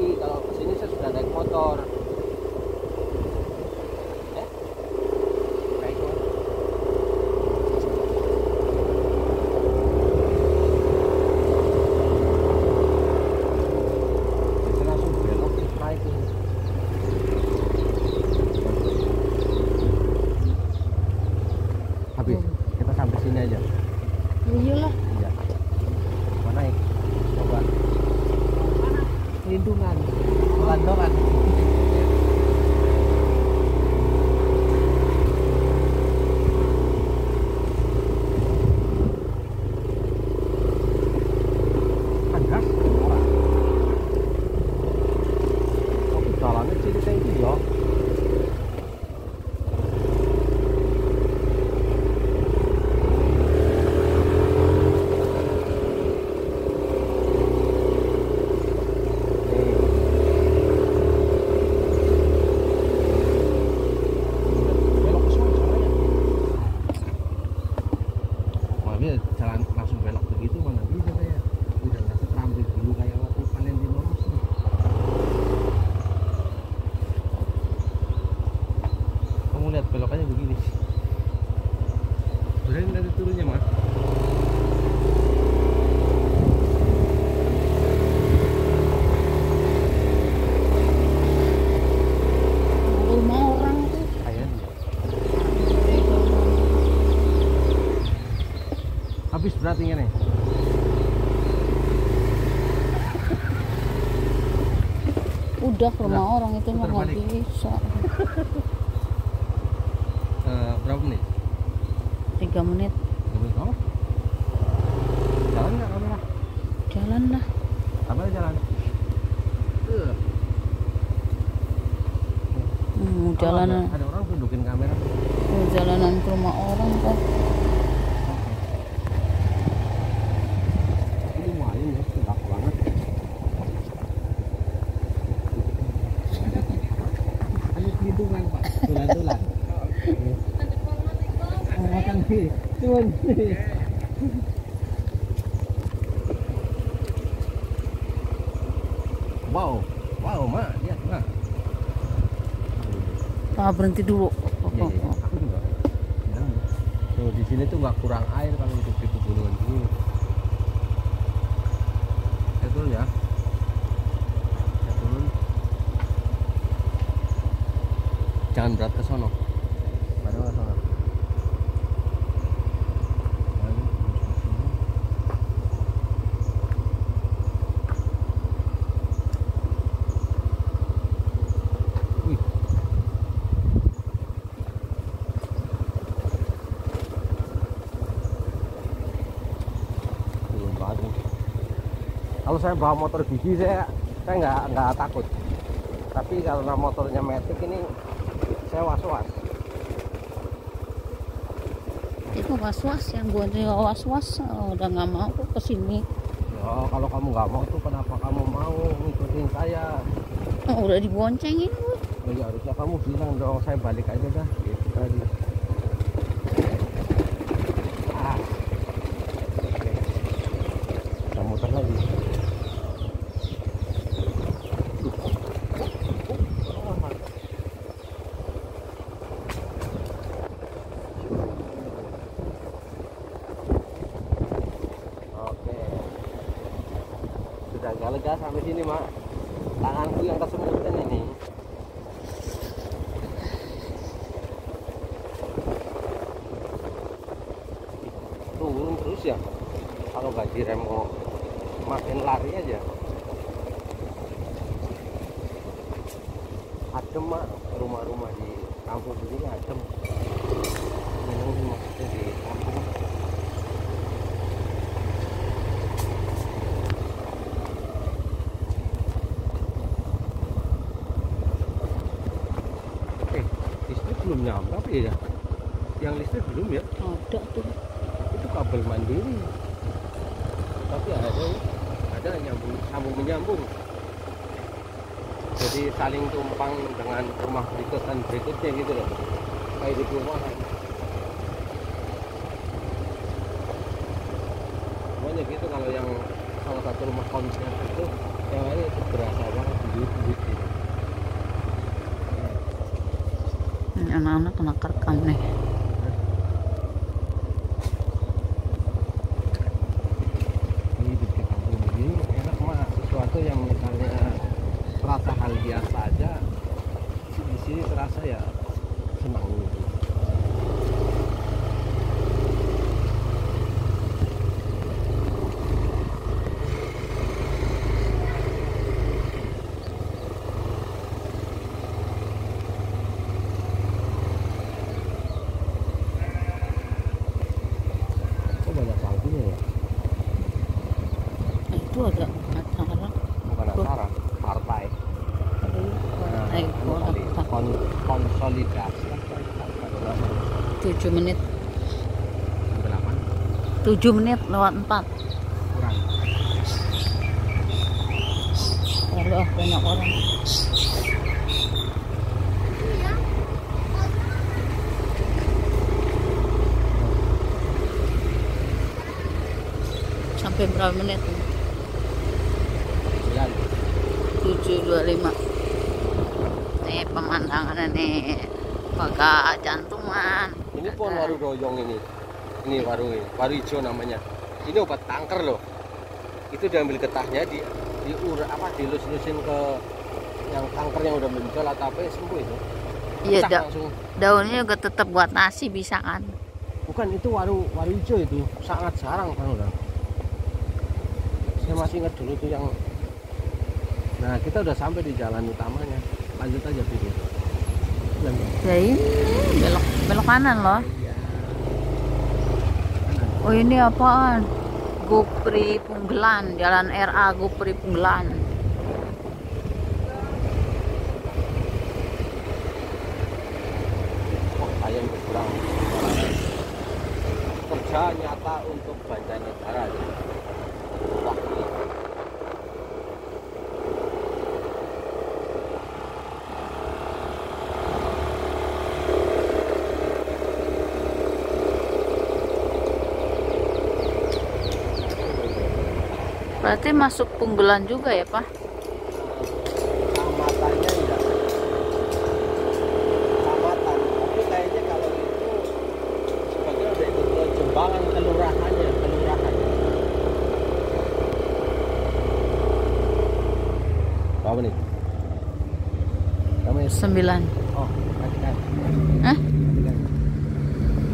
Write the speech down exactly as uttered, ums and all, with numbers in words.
Kalau kesini saya sudah naik motor. Eh? Naik motor. Kita langsung belok terus naik ini. Habis, kita sampai sini aja. Iyalah. Iya. Mau naik? Coba. Lindungan. Pelandoran. Anjas. Tapi jalannya cerita itu ya. Jalan langsung belok begitu mana bisa saya udah nggak setrambil dulu kayak waktu panen di Lombok. Kamu lihat belokannya begini sih. Udah nanti turunnya mas. Rumah orang tuh. Kayaknya. Habis berarti nih. Udah rumah Udah, orang itu mah putar nggak balik. bisa. Eh, berapa menit? Tiga menit. Demi kamu? Jalan nggak kamera? Jalan lah. Kamera jalan. Uh. Hmm, Oh, jalanan. ada, ada orang tundukin kamera. Oh, jalanan ke rumah orang kok. Ini lumayan ya, tegak banget. Ada pelindungan pak, tulan-tulan. Oh, kan sih, cuman. Wow, wow, mak, lihat mak. Ah, berhenti dulu. Iya, iya, aku juga. Bilang, tuh di sini tuh nggak kurang air kalau untuk di pegunungan sini. Saya turun ya. Saya turun. Jangan berat ke sono. Padahal ke sono. Lalu, terus ke sini. Wih. Belum banget nih. Kalau saya bawa motor gigi saya saya nggak nggak takut. Tapi karena motornya Matic ini saya was-was. Itu was-was yang gua juga was-was. Oh, udah nggak mau kesini. Ya kalau kamu nggak mau tuh kenapa kamu mau ngikutin saya? Oh, udah diboncengin gua. Oh, ya harusnya kamu bilang dong saya balik aja dah gitu tadi. Ah. Oke. Kita muter lagi. Oke. Sudah agak lega sampai sini, Mak. Tanganku yang kesemutan ini. Turun terus ya. Kalau nggak direm mau makin lari aja. Adem, Mak. Rumah-rumah di kampung begini adem. Memang sih maksudnya di kampung. Eh, listrik belum nyampe apa ya? Yang listrik belum ya? Ada tuh. Itu kabel mandiri. Tapi ada ya, ada nyambung, sambung menyambung. Jadi saling tumpang dengan rumah berikut dan berikutnya gitu loh. Kayak di perumahan. Pokoknya gitu kalau yang salah satu rumah konsep itu yang lain itu berasa banget buyut-buyut gitu. Ini anak-anak kena kerekam nih. Ini hidup di kampung ini enak mah, sesuatu yang misalnya terasa hal biasa aja di sini terasa ya senang gitu. Kok banyak lampunya ya? Nah, itu ada acara. Bukan acara, partai. Aduh, Nah, partai anu bola kali, apa? kon- konsolidasi apa itu? tujuh menit. Sampai delapan tujuh menit lewat empat. kurang. Lalu ah, banyak orang. Sampai berapa menit? Sembilan. tujuh dua puluh lima. Nih pemandangannya nih. Agak jantungan. Ini pohon waru doyong ini. Ini warung ini, waru hijau namanya. Ini obat kanker loh. Itu diambil getahnya di diur apa dilus-lusin ke yang kanker yang udah muncul atau apa ya, sembuh itu. Iya, Pecah da langsung. daunnya juga tetap buat nasi bisa kan? Bukan, itu waru waru hijau itu sangat jarang kan udah. Saya masih ingat dulu tuh yang. Nah, kita udah sampai di jalan utamanya. Lanjut aja video. Lanjut. Ya ini belok belok kanan loh. Oh ini apaan? Gupri Punggelan, Jalan R A Gupri Punggelan. Oh, ayam berkurang. Kerja nyata untuk Banjarnegara. Wah, ini. Berarti masuk Punggelan juga ya, Pak? Kecamatannya enggak. Kecamatan. Tapi kayaknya kalau itu sebagian udah ikut ke Jembangan kelurahannya, kelurahan. Berapa menit? Berapa menit? sembilan. Oh,